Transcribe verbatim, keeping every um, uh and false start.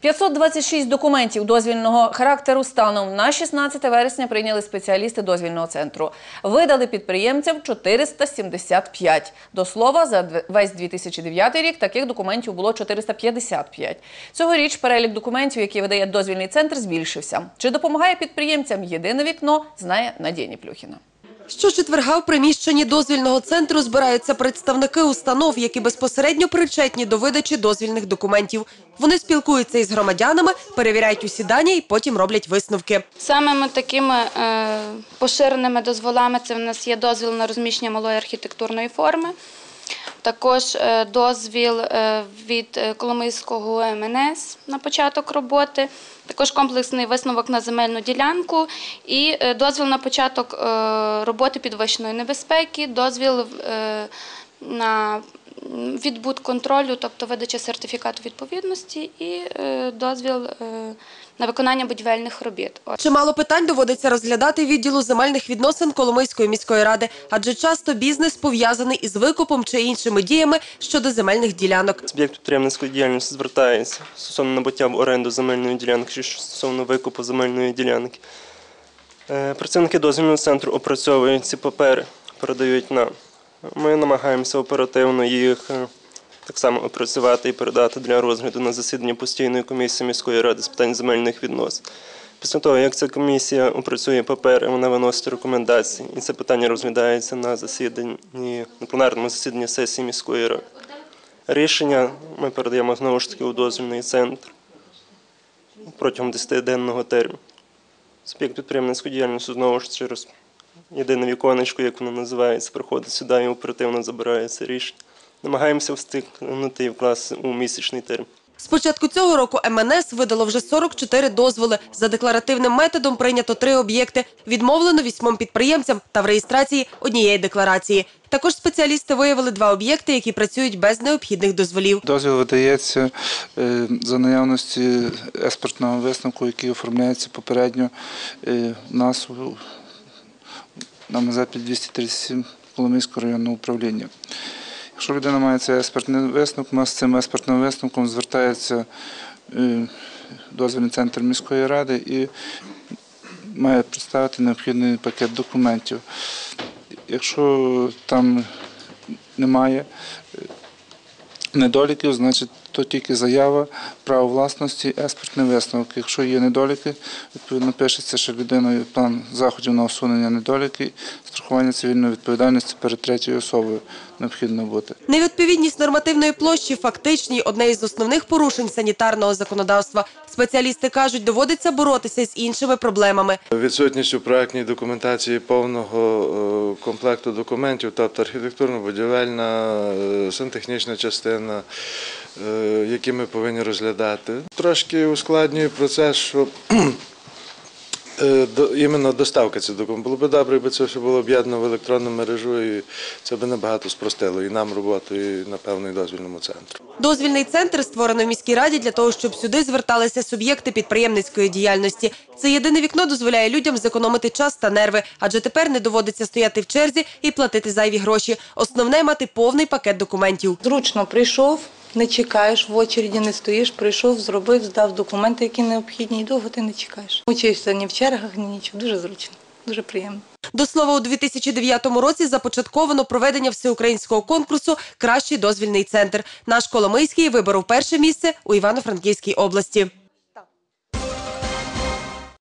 п'ятсот двадцять шість документів дозвільного характеру станом на шістнадцяте вересня прийняли спеціалісти дозвільного центру. Видали підприємцям чотириста сімдесят п'ять. До слова, за весь дві тисячі дев'ятий рік таких документів було чотириста п'ятдесят п'ять. Цьогоріч перелік документів, які видає дозвільний центр, збільшився. Чи допомагає підприємцям єдине вікно, знає Надія Ніплюхіна. Щочетверга в приміщенні дозвільного центру збираються представники установ, які безпосередньо причетні до видачі дозвільних документів. Вони спілкуються із громадянами, перевіряють усі дані і потім роблять висновки. Самими такими е, поширеними дозволами це в нас є дозвіл на розміщення малої архітектурної форми, також е, дозвіл е, від Коломийського ем ен ес на початок роботи, також комплексний висновок на земельну ділянку і е, дозвіл на початок е, роботи підвищеної небезпеки, дозвіл е, на відбут контролю, тобто видача сертифікату відповідності і е, дозвіл е, на виконання будівельних робіт. Чимало питань доводиться розглядати відділу земельних відносин Коломийської міської ради, адже часто бізнес пов'язаний із викупом чи іншими діями щодо земельних ділянок. Суб'єкт підприємницької діяльності звертається стосовно набуття в оренду земельної ділянки чи стосовно викупу земельної ділянки. Працівники дозвільного центру опрацьовують ці папери, передають нам. Ми намагаємося оперативно їх так само опрацювати і передати для розгляду на засідання постійної комісії міської ради з питань земельних відносин. Після того, як ця комісія опрацює папери, вона виносить рекомендації, і це питання розглядається на засіданні, на пленарному засіданні сесії міської ради. Рішення ми передаємо знову ж таки у дозвільний центр протягом десятиденного терміну. Суб'єкт підприємницької діяльності знову ж через єдине віконечко, як воно називається, приходить сюди і оперативно забирає це рішення. Намагаємося встигнути і вкласти у місячний термін. З початку цього року ем ен ес видало вже сорок чотири дозволи. За декларативним методом прийнято три об'єкти. Відмовлено вісьмом підприємцям та в реєстрації однієї декларації. Також спеціалісти виявили два об'єкти, які працюють без необхідних дозволів. Дозвіл видається за наявності експертного висновку, який оформляється попередньо нас на ем зе пі двісті тридцять сім Коломийського районного управління. Якщо людина має цей експертний висновок, у нас з цим експертним висновком звертається дозвільний центр міської ради і має представити необхідний пакет документів. Якщо там немає недоліків, значить то тільки заява, право власності, експертний висновок. Якщо є недоліки, відповідно пишеться, що людиною план заходів на усунення недоліків, страхування цивільної відповідальності перед третьою особою необхідно бути. Невідповідність нормативної площі фактичній – одне із основних порушень санітарного законодавства. Спеціалісти кажуть, доводиться боротися з іншими проблемами. Відсутність у проектній документації повного комплекту документів, тобто архітектурно-будівельна, сантехнічна частина, які ми повинні розглядати. Трошки ускладнює процес, що іменно доставка цих документів. Було б добре, якби це все було об'єднано в електронну мережу, і це б набагато спростило і нам роботу, і, напевно, і дозвільному центру. Дозвільний центр створено в міській раді для того, щоб сюди зверталися суб'єкти підприємницької діяльності. Це єдине вікно дозволяє людям зекономити час та нерви, адже тепер не доводиться стояти в черзі і платити зайві гроші. Основне – мати повний пакет документів. Зручно прийшов, не чекаєш, в очереді не стоїш, прийшов, зробив, здав документи, які необхідні, і довго ти не чекаєш. Учишся ні в чергах, ні нічого. Дуже зручно, дуже приємно. До слова, у дві тисячі дев'ятому році започатковано проведення всеукраїнського конкурсу «Кращий дозвільний центр». Наш Коломийський виборов перше місце у Івано-Франківській області.